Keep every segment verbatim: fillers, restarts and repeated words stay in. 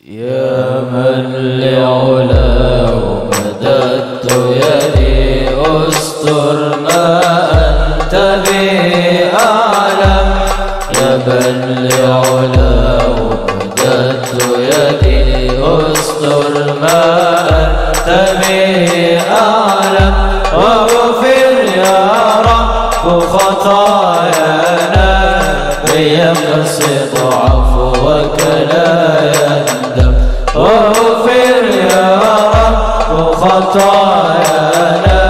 يا من لعلاه مددت يدي استر ما أنت به أعلم. يا من لعلاه مددت يدي استر ما أنت به أعلم. واغفر يا رب خطايانا فيقصد عفوك لا يندم. واغفر يا رب خطايانا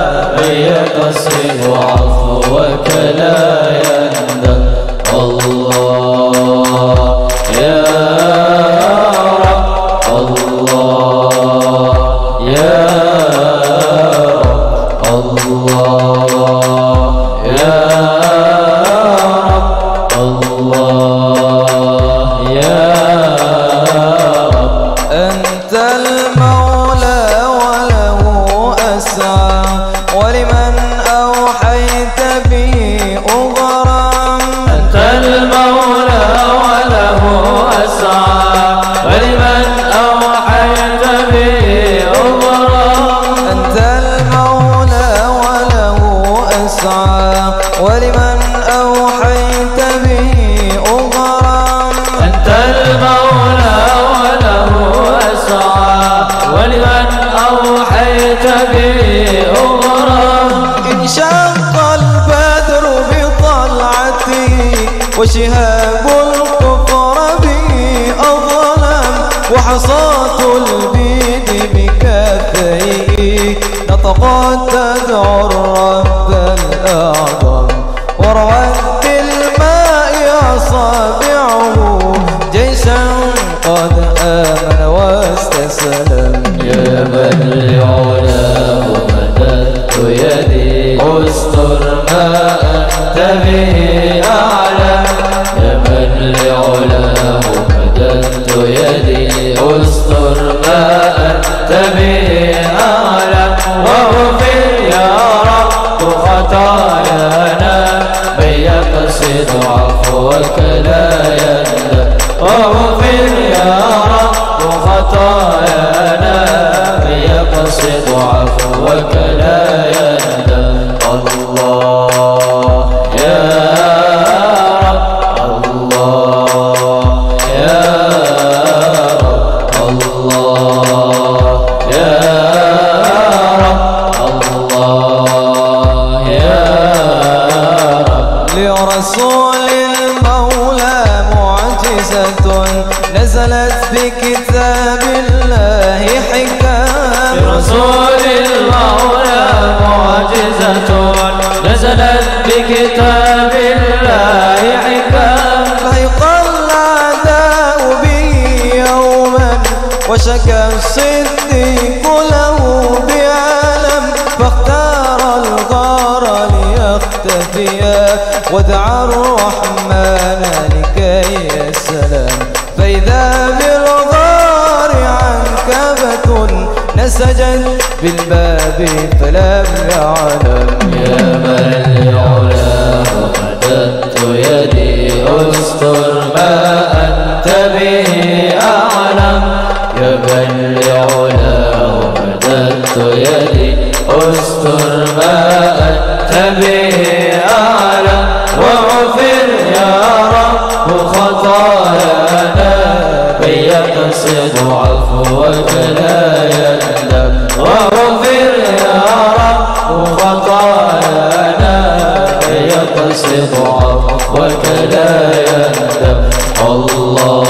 فيقصد عفوك لا يندم. الله يا رب، الله يا رب، الله يا رب، الله يا رب. أنت المولى وله أسعى ولمن أوحيت به أغرم. أنت المولى وله أسعى ولمن أوحيت به أغرم. أنت المولى وله أسعى ولمن أوحيت به أغرم. أنت المولى وله أسعى ولمن أوحيت به أغرم. انشق البدر بطلعته وشهاب الكفر به أظلم. وحصاة البيد بكفيه نطقت تدعو الرب الأعظم. وروت بالماء أصابعه جيشا قد آمن واستسلم. يا من لعلاه مددت يدي استر ما أنت به أعلم. يا من لعلاه مددت يدي استر ما أنت به أعلم. واغفر يا رب خطايانا من يقصد عفوك لا يندم. واغفر يا رب خطايانا من يقصد عفوك لا يندم. الله يا رب، الله يا رب، الله يا رب، الله يا رب. لرسول المولى معجزة نزلت بكتاب الله حكام. لرسول المولى معجزة نزلت بكتاب الله حكام. فيقى الأعداء به يوما وشكى الصديق له بعالم. فاختار الغار ليختفيا ودعا الرحمن لكي يسلم. فإذا بالغار عنكبة نسجت بالباب فلم يعلم. يا من لعلاه مددت يدي استر ما أنت به أعلم. يا من لعلاه مددت يدي استر ما أنت به أعلم. واغفر يا رب خطايانا من يقصد عفوك لا يندم. واغفر يا رب خطايانا من يقصد عفوك لا يندم. الله